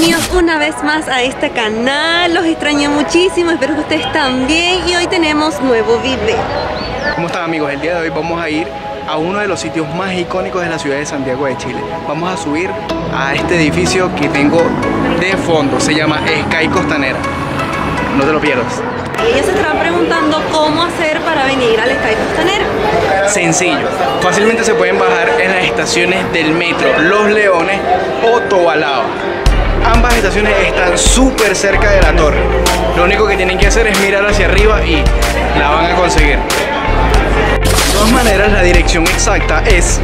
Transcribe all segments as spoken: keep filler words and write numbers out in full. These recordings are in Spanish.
Bienvenidos una vez más a este canal, los extraño muchísimo, espero que ustedes también y hoy tenemos nuevo video. ¿Cómo están, amigos? El día de hoy vamos a ir a uno de los sitios más icónicos de la ciudad de Santiago de Chile. Vamos a subir a este edificio que tengo de fondo, se llama Sky Costanera. No te lo pierdas. Ellos se estarán preguntando cómo hacer para venir al Sky Costanera. Sencillo, fácilmente se pueden bajar en las estaciones del metro Los Leones o Tobalaba. Ambas estaciones están súper cerca de la torre. Lo único que tienen que hacer es mirar hacia arriba y la van a conseguir. De todas maneras, la dirección exacta es...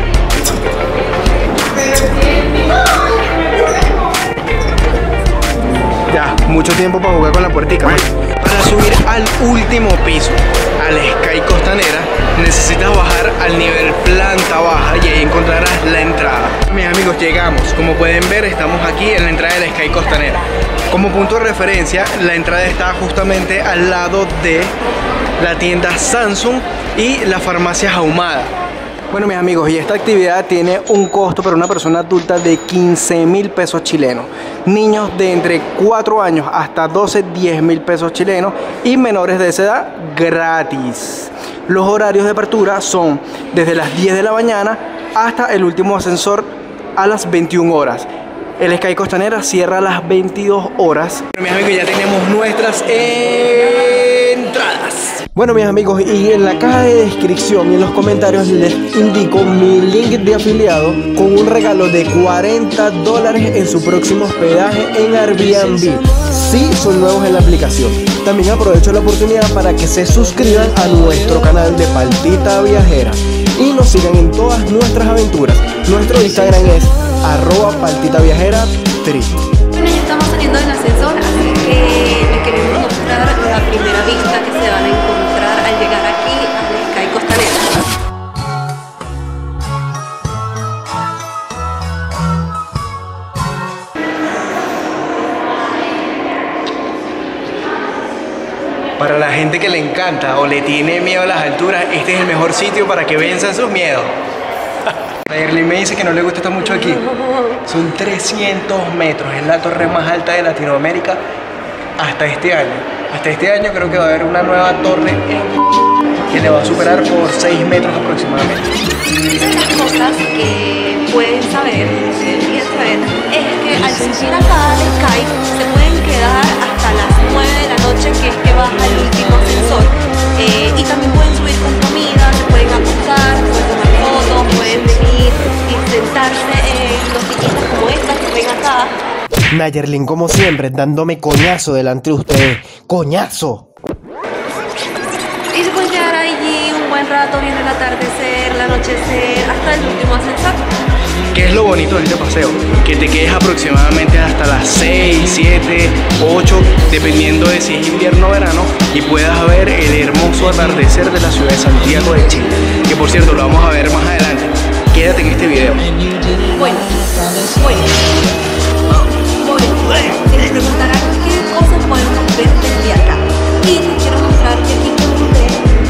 Ya, mucho tiempo para jugar con la puertica. Para subir al último piso, al Sky Costanera, necesitas bajar al nivel planta baja y ahí encontrarás la entrada. Mis amigos, llegamos. Como pueden ver, estamos aquí en la entrada del Sky Costanera. Como punto de referencia, la entrada está justamente al lado de la tienda Samsung y la farmacia Ahumada. Bueno, mis amigos, y esta actividad tiene un costo para una persona adulta de quince mil pesos chilenos. Niños de entre cuatro años hasta doce, diez mil pesos chilenos. Y menores de esa edad, gratis. Los horarios de apertura son desde las diez de la mañana hasta el último ascensor a las veintiuna horas. El Sky Costanera cierra a las veintidós horas. Bueno, mis amigos, ya tenemos nuestras entradas. Bueno, mis amigos, y en la caja de descripción y en los comentarios les indico mi link de afiliado con un regalo de cuarenta dólares en su próximo hospedaje en Airbnb. Sí, son nuevos en la aplicación. También aprovecho la oportunidad para que se suscriban a nuestro canal de Paltita Viajera y nos sigan en todas nuestras aventuras. Nuestro Instagram es arroba Paltita Viajera tres. Bueno, ya estamos saliendo del ascensor, así que les queremos mostrar la primera vista que se van a encontrar al llegar aquí al Sky Costanera. Para la gente que le encanta o le tiene miedo a las alturas, este es el mejor sitio para que venzan sus miedos. Nayerlin me dice que no le gusta estar mucho aquí. Son trescientos metros, es la torre más alta de Latinoamérica hasta este año. Hasta este año creo que va a haber una nueva torre en... que le va a superar por seis metros aproximadamente. Una de las cosas que pueden saber, que deberían saber, es que al subir acá al Sky se pueden quedar hasta las nueve de la noche, que es que baja el último ascensor. Eh, y también pueden subir con comida, se pueden acostar, pueden tomar fotos, pueden venir y sentarse en los sillitas como estas que ven acá. Nayerlin, como siempre, dándome coñazo delante de ustedes. ¡Coñazo! Y se pueden quedar allí un buen rato viendo el atardecer, el anochecer, hasta el último ascensor. ¿Qué es lo bonito de este paseo? Que te quedes aproximadamente hasta las seis, siete, ocho, dependiendo de si es invierno o verano, y puedas ver el hermoso atardecer de la ciudad de Santiago de Chile. Que por cierto, lo vamos a ver más adelante. Quédate en este video. Bueno, bueno, bueno, si les preguntarán qué cosas podemos ver desde acá. Y les quiero mostrar que aquí pueden ver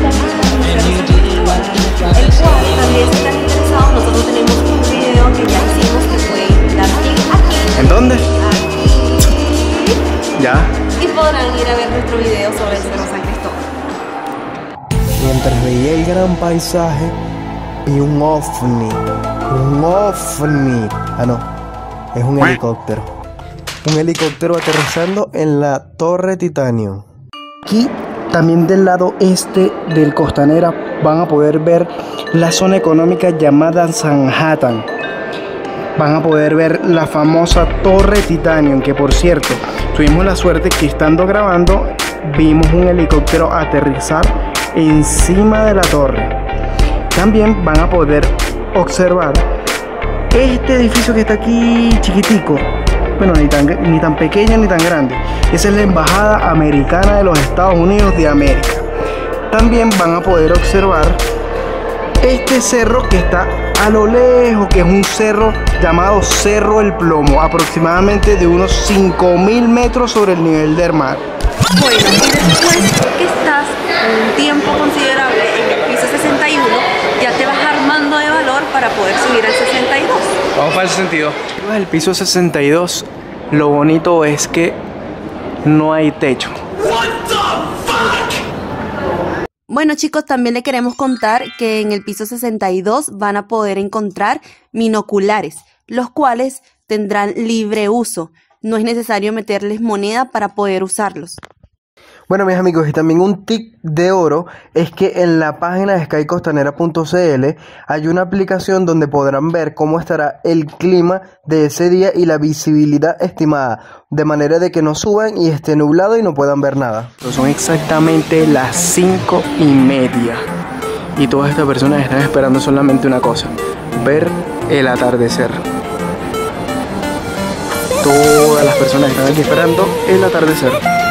el cual también si están interesados, nosotros tenemos un video que ya hicimos que pueden dar clic aquí. ¿En dónde? Aquí. Ya. Y podrán ir a ver nuestro video sobre el Cerro San Cristóbal. Mientras veía el gran paisaje, vi un ovni. Un ovni. Ah, no. Es un helicóptero. Un helicóptero aterrizando en la Torre Titanio. Aquí, también del lado este del Costanera, van a poder ver la zona económica llamada Sanhattan. Van a poder ver la famosa Torre Titanio, que por cierto, tuvimos la suerte que estando grabando, vimos un helicóptero aterrizar encima de la torre. También van a poder observar este edificio que está aquí chiquitico. Bueno, ni tan, ni tan pequeño ni tan grande. Esa es la Embajada Americana de los Estados Unidos de América. También van a poder observar este cerro que está a lo lejos, que es un cerro llamado Cerro El Plomo, aproximadamente de unos cinco mil metros sobre el nivel del mar. Bueno, y después que estás un tiempo considerable en el piso sesenta y uno, ya te vas armando de valor para poder subir al sesenta y dos. Vamos para el sesenta y dos. El piso sesenta y dos lo bonito es que no hay techo. Bueno chicos, también le queremos contar que en el piso sesenta y dos van a poder encontrar binoculares, los cuales tendrán libre uso. No es necesario meterles moneda para poder usarlos. Bueno, mis amigos, y también un tip de oro es que en la página de sky costanera punto c l hay una aplicación donde podrán ver cómo estará el clima de ese día y la visibilidad estimada, de manera de que no suban y esté nublado y no puedan ver nada. Son exactamente las cinco y media y todas estas personas están esperando solamente una cosa: ver el atardecer. Todas las personas están aquí esperando el atardecer.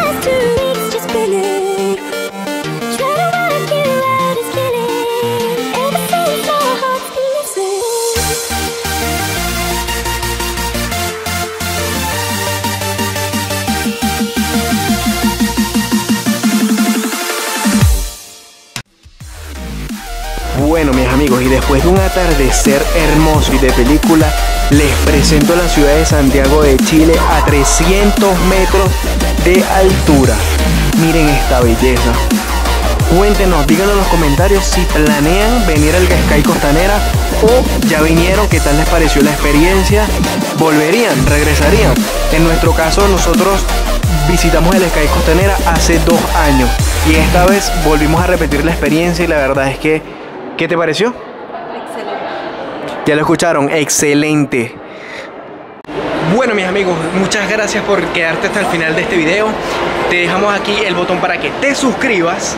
Bueno, mis amigos, y después de un atardecer hermoso y de película, les presento la ciudad de Santiago de Chile a trescientos metros de altura. Miren esta belleza. Cuéntenos, díganos en los comentarios si planean venir al Sky Costanera o ya vinieron, qué tal les pareció la experiencia, volverían, regresarían. En nuestro caso, nosotros visitamos el Sky Costanera hace dos años y esta vez volvimos a repetir la experiencia y la verdad es que, ¿qué te pareció? Excelente. Ya lo escucharon, excelente. Bueno, mis amigos, muchas gracias por quedarte hasta el final de este video. Te dejamos aquí el botón para que te suscribas.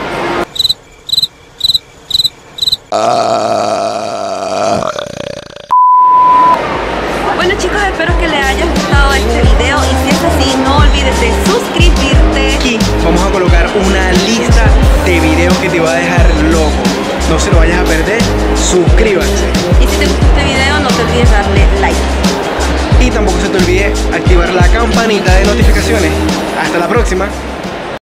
Bueno chicos, espero que les haya gustado este video y si es así, no olvides de suscribirte. Aquí vamos a colocar una lista de videos que te va a dejar loco. No se lo vayas a perder, suscríbanse. Y si te gustó este video, no te olvides darle like. Y tampoco se te olvide activar la campanita de notificaciones. Hasta la próxima.